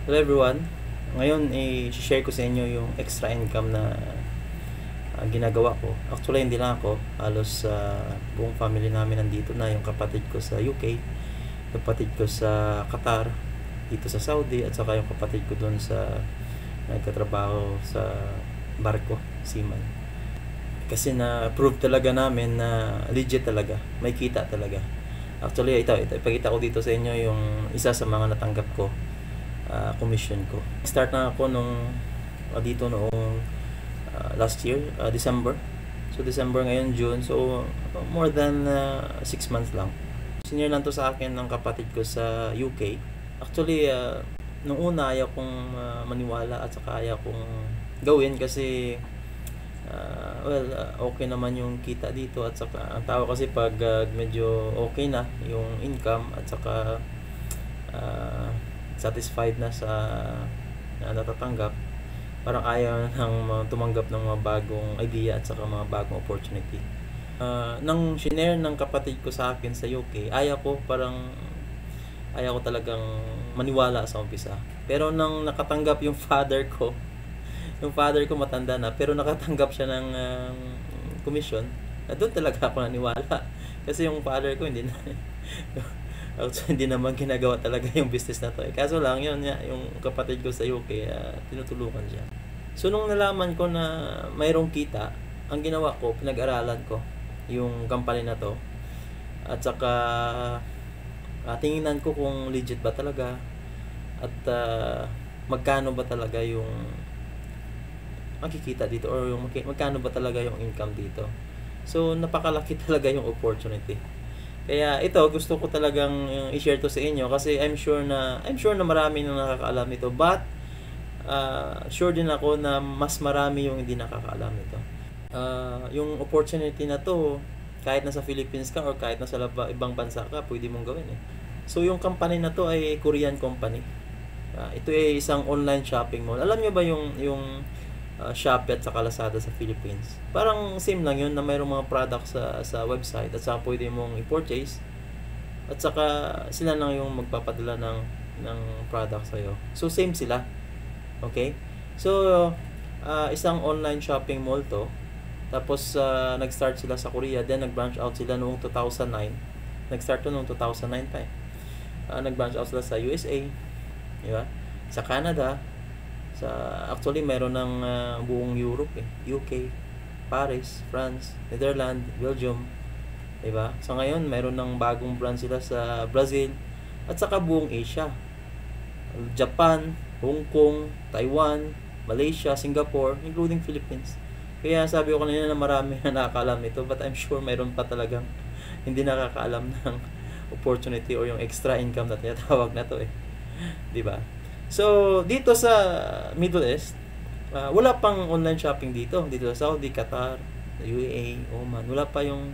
Hello everyone. Ngayon i-share ko sa inyo yung extra income na ginagawa ko. Actually hindi lang ako, halos buong family namin nandito na, yung kapatid ko sa UK, kapatid ko sa Qatar, dito sa Saudi, at saka yung kapatid ko doon sa nagtatrabaho sa barko, seaman. Kasi na-prove talaga namin na legit talaga, may kita talaga. Actually ito ipakita ko dito sa inyo yung isa sa mga natanggap ko, commission ko. Start na ako nung dito noong last year, December. So December ngayon, June. So more than 6 months lang. Senior lang to sa akin ng kapatid ko sa UK. Actually, nung una ayaw kong maniwala at saka ayaw kong gawin kasi okay naman yung kita dito, at saka ang tao kasi pag medyo okay na yung income at saka satisfied na sa natatanggap, parang ayaw nang tumanggap ng mga bagong idea at saka mga bagong opportunity. Nang shinare ng kapatid ko sa akin sa UK, ayaw ko talagang maniwala sa umpisa. Pero nang nakatanggap yung father ko matanda na, pero nakatanggap siya ng commission, doon talaga ako naniwala. Kasi yung father ko hindi na actually, hindi naman ginagawa talaga yung business na to. Kaso lang, yun nga, yung kapatid ko sa UK, tinutulungan siya. So, nung nalaman ko na mayroong kita, ang ginawa ko, pinag-aralan ko yung company na to. At saka, tinginan ko kung legit ba talaga. At magkano ba talaga yung makikita dito, or yung magkano ba talaga yung income dito. So, napakalaki talaga yung opportunity. Kaya ito, gusto ko talagang i-share to sa inyo kasi I'm sure na marami nang nakakaalam nito, but sure din ako na mas marami yung hindi nakakaalam nito. Yung opportunity na to, kahit nasa Philippines ka or kahit nasa ibang bansa ka, pwede mong gawin eh. So yung company na to ay Korean company. Ito ay isang online shopping mall. Alam niyo ba yung Shopee at saka Lazada sa Philippines? Parang same lang yun, na mayroong mga products sa website at saka pwede mong i-purchase at saka sila lang yung magpapadala ng product sa'yo. So same sila. Okay? So isang online shopping mall to. Tapos nag-start sila sa Korea, then nag-branch out sila noong 2009. Nag-start to noong 2009 pa eh. Nag-branch out sila sa USA, di ba? Sa Canada, actually meron ng buong Europe eh. UK, Paris, France, Netherlands, Belgium, 'di ba? So ngayon meron ng bagong branch sila sa Brazil at saka buong Asia. Japan, Hong Kong, Taiwan, Malaysia, Singapore, including Philippines. Kaya sabi ko kanina na marami na nakakaalam nito, but I'm sure meron pa talagang hindi nakakaalam ng opportunity or yung extra income na tinatawag na to eh. 'Di ba? So, dito sa Middle East, wala pang online shopping dito. Dito sa Saudi, Qatar, UAE, Oman, wala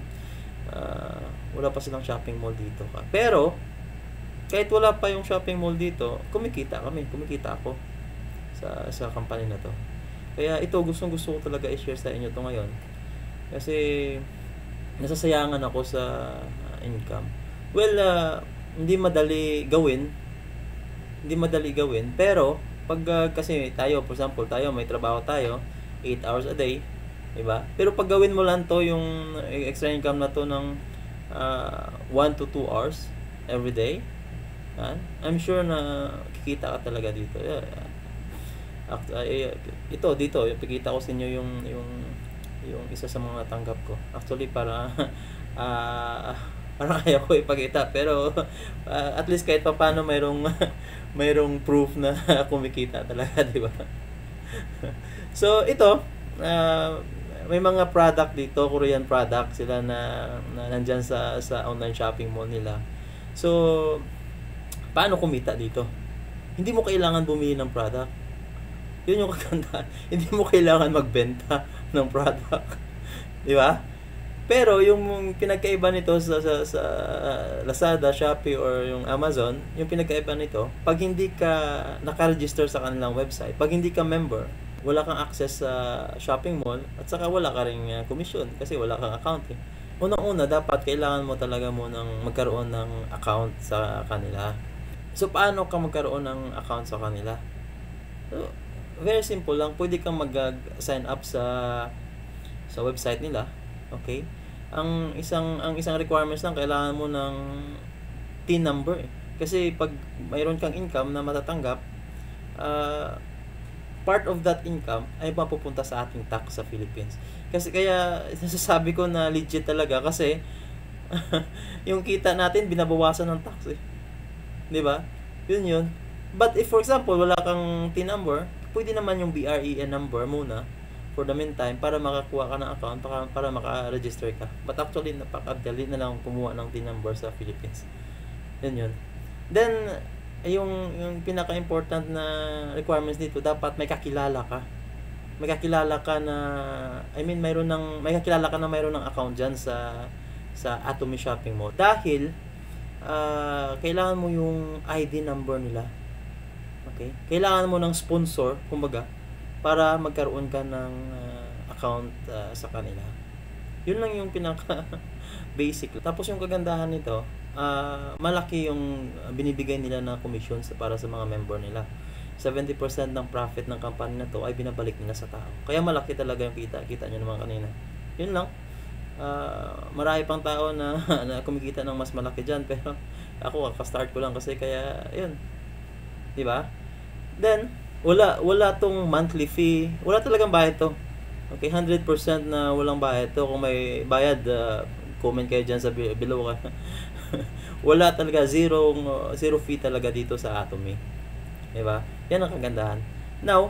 pa silang shopping mall dito. Pero, kahit wala pa yung shopping mall dito, kumikita ako sa company na to. Kaya ito, gustong gusto ko talaga i-share sa inyo to ngayon. Kasi, nasasayangan ako sa income. Well, hindi madali gawin, pero pag kasi tayo, for example, may trabaho tayo 8 hours a day, di ba? Pero pag gawin mo lang to, yung extra income na to ng 1 to 2 hours every day, I'm sure na kikita ka talaga dito. Ito dito, ipakita ko sa inyo yung isa sa mga tanggap ko. Actually, para parang ayaw ko ipakita, pero at least kahit pa paano mayroong proof na kumikita talaga, di ba? So ito, may mga product dito, Korean product sila na nandyan sa online shopping mall nila. So paano kumita dito? Hindi mo kailangan bumili ng product. Yun yung kagandahan. Hindi mo kailangan magbenta ng product, di ba? Pero yung pinagkaiba nito sa Lazada, Shopee, or yung Amazon, yung pinagkaiba nito, pag hindi ka naka-register sa kanilang website, pag hindi ka member, wala kang access sa shopping mall, at saka wala ka ring commission kasi wala kang account eh. Unang-una, dapat kailangan mo talaga munang magkaroon ng account sa kanila. So, paano ka magkaroon ng account sa kanila? So, very simple lang. Pwede kang mag-sign up sa website nila. Okay? Ang isang requirements lang, kailangan mo ng TIN number. Kasi pag mayroon kang income na matatanggap, part of that income ay mapupunta sa ating tax sa Philippines. Kasi kaya nasasabi ko na legit talaga kasi yung kita natin binabawasan ng tax eh. 'Di ba? Yun. But if for example wala kang TIN number, pwede naman yung BREN number muna for the meantime para makakuha ka ng account para maka-register ka. But actually napakadali na lang kumuha ng TIN number sa Philippines. Yun. Then yung pinaka-important na requirements dito, dapat may kakilala ka. May kakilala ka na may kakilala ka na mayroon ng account diyan sa Atomy Shopping Mall. Dahil kailangan mo yung ID number nila. Okay? Kailangan mo ng sponsor, kumbaga, para magkaroon ka ng account sa kanila. Yun lang yung pinaka basic. Tapos yung kagandahan nito, malaki yung binibigay nila na commissions para sa mga member nila. 70% ng profit ng company na to ay binabalik nila sa tao. Kaya malaki talaga yung kita nyo naman kanina. Yun lang. Marami pang tao na kumikita ng mas malaki dyan, pero ako kaka-start ko lang kasi kaya yun, di ba? Then wala tong monthly fee, wala talagang bayad to. Okay, 100% na walang bayad to. Kung may bayad, comment kayo dyan sa below ka. Wala talaga, zero fee talaga dito sa Atomy, di ba? Yan ang kagandahan. Now,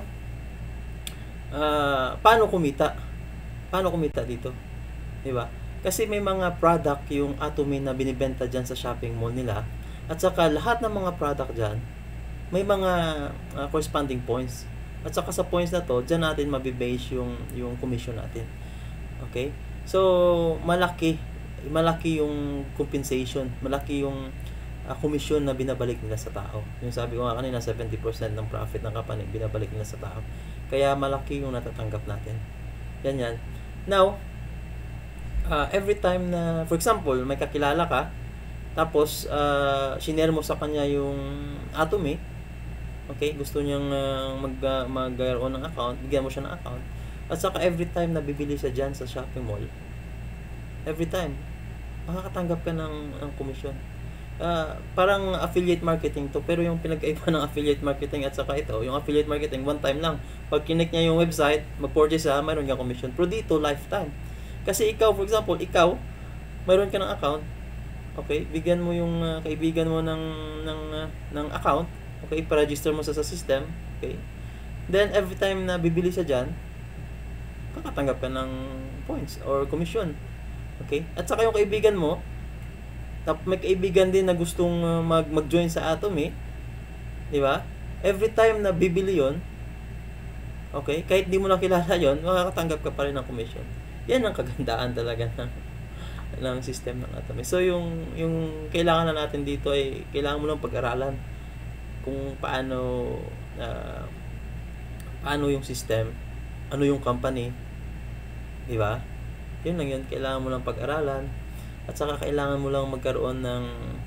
paano kumita dito? Diba? Kasi may mga product yung Atomy na binibenta dyan sa shopping mall nila. At saka lahat ng mga product dyan, may mga corresponding points. At saka sa points na to, dyan natin mabibase yung commission natin. Okay? So, malaki yung compensation. Malaki yung commission na binabalik nila sa tao. Yung sabi ko nga kanina, 70% ng profit ng company binabalik nila sa tao. Kaya malaki yung natatanggap natin. Yan. Now, every time na, for example, may kakilala ka, tapos shinare mo sa kanya yung Atomy, okay, gusto niyang magkaroon ng account, bigyan mo siya ng account, at saka every time na bibili siya dyan sa shopping mall, every time, makakatanggap ka ng commission. Parang affiliate marketing to, pero yung pinagkaiba ng affiliate marketing at saka ito, yung affiliate marketing, one time lang. Pag kinik niya yung website, mag-purchase siya, mayroon kang commission. Pero dito, lifetime. Kasi ikaw, for example, mayroon ka ng account, okay, bigyan mo yung kaibigan mo ng account, okay, i-register mo sa system, okay, then every time na bibili siya dyan, kakatanggap ka ng points or commission, okay, at saka yung kaibigan mo, may kaibigan din na gustong mag-join sa Atomy, di ba, every time na bibili yon, okay, kahit di mo na kilala yon, makakatanggap ka pa rin ng commission. Yan ang kagandaan talaga ng system ng Atomy. So yung kailangan na natin dito ay kailangan mo lang pag-aralan kung paano yung system, ano yung company, di ba? Yun lang yun, kailangan mo lang pag-aralan at saka kailangan mo lang magkaroon ng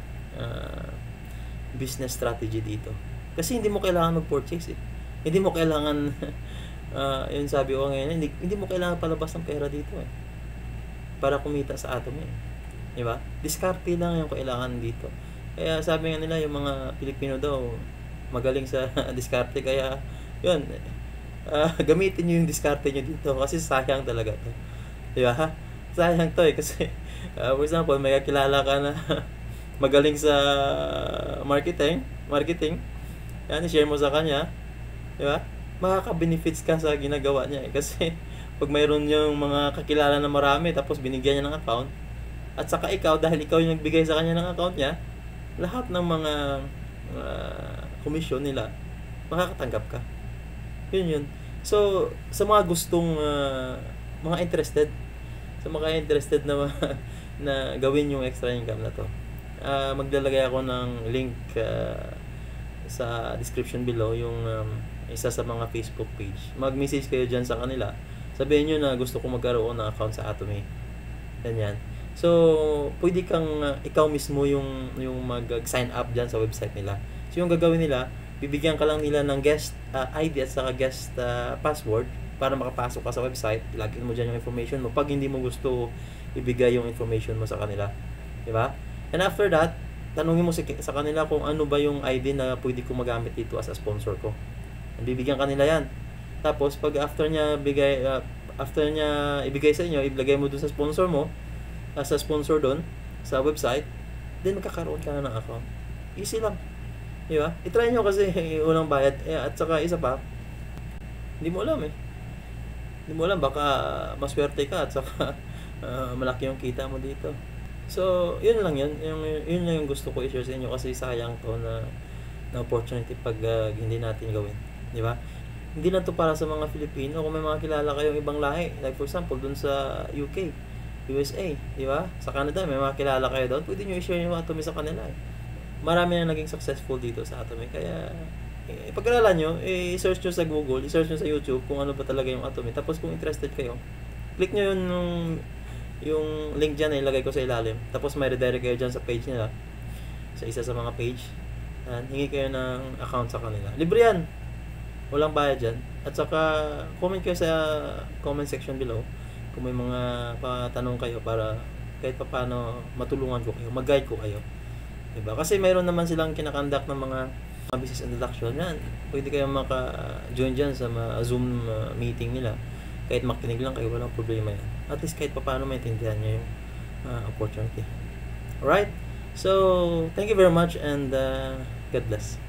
business strategy dito. Kasi hindi mo kailangan mag-purchase eh. Hindi mo kailangan yun sabi ko ngayon, hindi mo kailangan palabas ng pera dito eh, para kumita sa Atomy eh. Di ba? Diskarte lang yung kailangan dito. Kaya sabi nga nila, yung mga Pilipino daw magaling sa diskarte, kaya yun, gamitin nyo yung diskarte nyo dito kasi sayang talaga to. Di ba? Sayang to eh, kasi for example, may kakilala ka na magaling sa marketing, yan, i-share mo sa kanya, di ba? Makaka-benefits ka sa ginagawa niya eh. Kasi pag mayroon yung mga kakilala na marami tapos binigyan niya ng account, at saka ikaw, dahil ikaw yung nagbigay sa kanya ng account niya, lahat ng mga commission nila, makakatanggap ka. Yun. So, sa mga gustong mga interested na na gawin yung extra income na to, maglalagay ako ng link sa description below, yung isa sa mga Facebook page. Mag-message kayo dyan sa kanila. Sabihin nyo na gusto ko magkaroon ng account sa Atomy. Ganyan. So, pwede kang ikaw mismo yung mag-sign up dyan sa website nila. So yung gagawin nila, bibigyan ka lang nila ng guest ID at saka guest password para makapasok ka sa website. Lagyan mo dyan yung information mo pag hindi mo gusto ibigay yung information mo sa kanila. Diba? And after that, tanungin mo sa kanila kung ano ba yung ID na pwede ko magamit dito as a sponsor ko. And bibigyan kanila yan. Tapos, pag after niya ibigay sa inyo, ilagay mo dun sa sponsor mo, as a sponsor dun, sa website, then magkakaroon ka na ng account. Easy lang. Diba? I-try nyo kasi walang bayad. At saka isa pa, hindi mo alam Hindi mo alam, baka maswerte ka at saka malaki yung kita mo dito. So, yun lang yun. Yun lang yung gusto ko i-share sa inyo kasi sayang to na opportunity pag hindi natin gawin. Diba? Hindi na to para sa mga Filipino. Kung may mga kilala kayong ibang lahi, like for example, dun sa UK, USA, di ba? Sa Canada, may mga kilala kayo doon, pwede nyo i-share yung Atomy sa kanila. Marami na naging successful dito sa Atomy. Kaya, pag-aralan nyo, i-search nyo sa Google, i-search nyo sa YouTube kung ano ba talaga yung Atomy. Tapos kung interested kayo, click nyo yung link dyan na ilagay ko sa ilalim. Tapos may redirect kayo dyan sa page nila, sa isa sa mga page. Hingi kayo ng account sa kanila. Libre yan! Walang bayad dyan. At saka, comment kayo sa comment section below kung may mga patanong kayo para kahit pa paano matulungan ko kayo, mag-guide ko kayo. Diba? Kasi mayroon naman silang kinakandak ng mga business introduction. Yan. Pwede kayo maka-join dyan sa Zoom meeting nila. Kahit makinig lang kayo, walang problema yan. At least kahit pa paano maintindihan nyo yung opportunity. Alright? So, thank you very much and God bless.